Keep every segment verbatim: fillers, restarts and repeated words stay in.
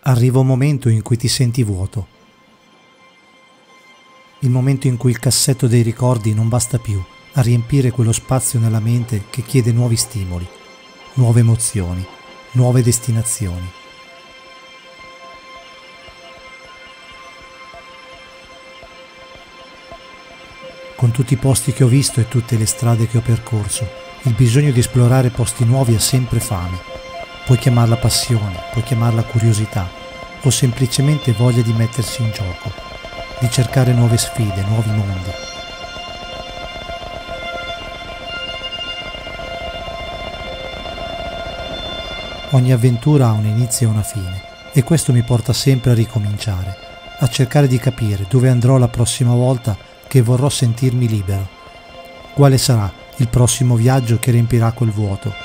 Arriva un momento in cui ti senti vuoto. Il momento in cui il cassetto dei ricordi non basta più a riempire quello spazio nella mente che chiede nuovi stimoli, nuove emozioni, nuove destinazioni. Con tutti i posti che ho visto e tutte le strade che ho percorso, il bisogno di esplorare posti nuovi ha sempre fame. Puoi chiamarla passione, puoi chiamarla curiosità, o semplicemente voglia di mettersi in gioco, di cercare nuove sfide, nuovi mondi. Ogni avventura ha un inizio e una fine, e questo mi porta sempre a ricominciare, a cercare di capire dove andrò la prossima volta che vorrò sentirmi libero. Quale sarà il prossimo viaggio che riempirà quel vuoto?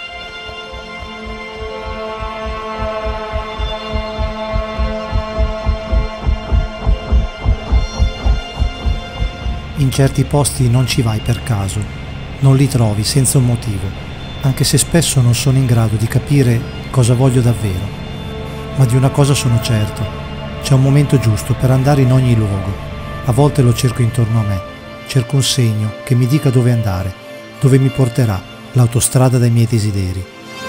In certi posti non ci vai per caso, non li trovi senza un motivo, anche se spesso non sono in grado di capire cosa voglio davvero. Ma di una cosa sono certo, c'è un momento giusto per andare in ogni luogo. A volte lo cerco intorno a me, cerco un segno che mi dica dove andare, dove mi porterà l'autostrada dei miei desideri.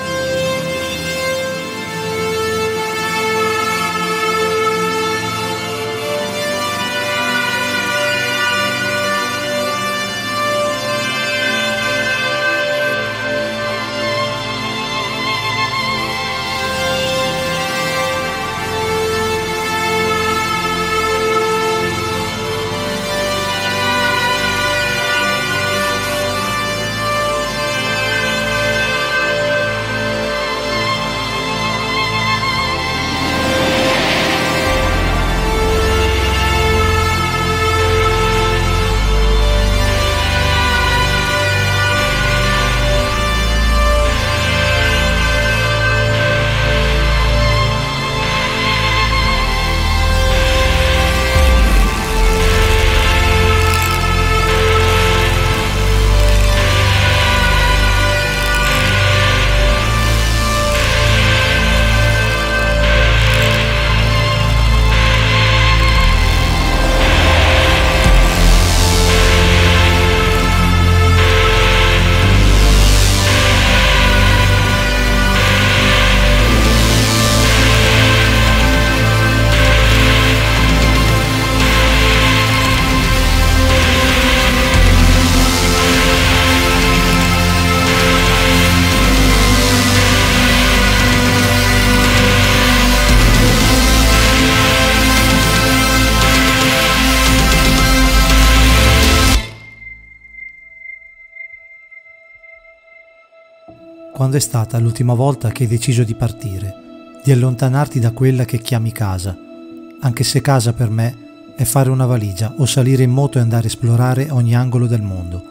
Quando è stata l'ultima volta che hai deciso di partire, di allontanarti da quella che chiami casa, anche se casa per me è fare una valigia o salire in moto e andare a esplorare ogni angolo del mondo?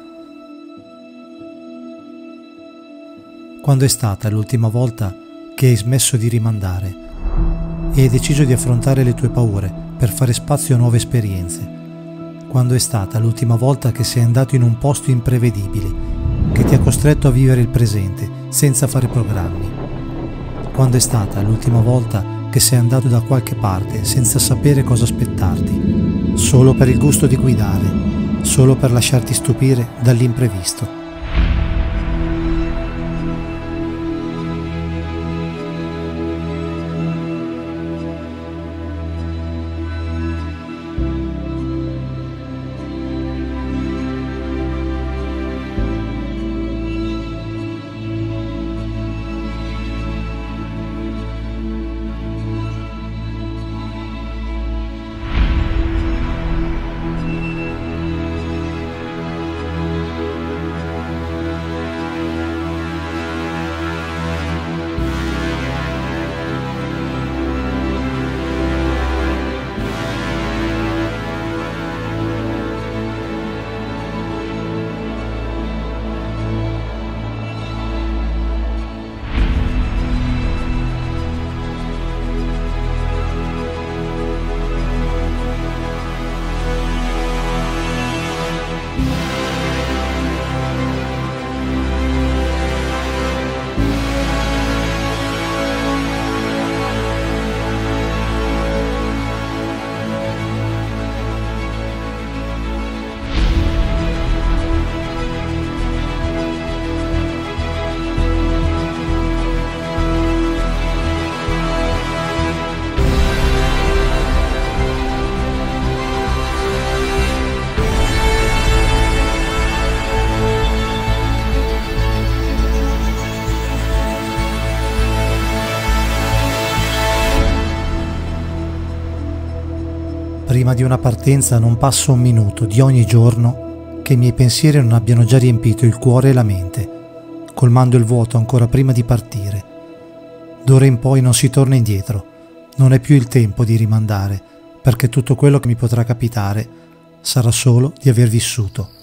Quando è stata l'ultima volta che hai smesso di rimandare e hai deciso di affrontare le tue paure per fare spazio a nuove esperienze? Quando è stata l'ultima volta che sei andato in un posto imprevedibile che ti ha costretto a vivere il presente senza fare programmi? Quando è stata l'ultima volta che sei andato da qualche parte senza sapere cosa aspettarti, solo per il gusto di guidare, solo per lasciarti stupire dall'imprevisto? Prima di una partenza non passa un minuto di ogni giorno che i miei pensieri non abbiano già riempito il cuore e la mente, colmando il vuoto ancora prima di partire. D'ora in poi non si torna indietro, non è più il tempo di rimandare, perché tutto quello che mi potrà capitare sarà solo di aver vissuto.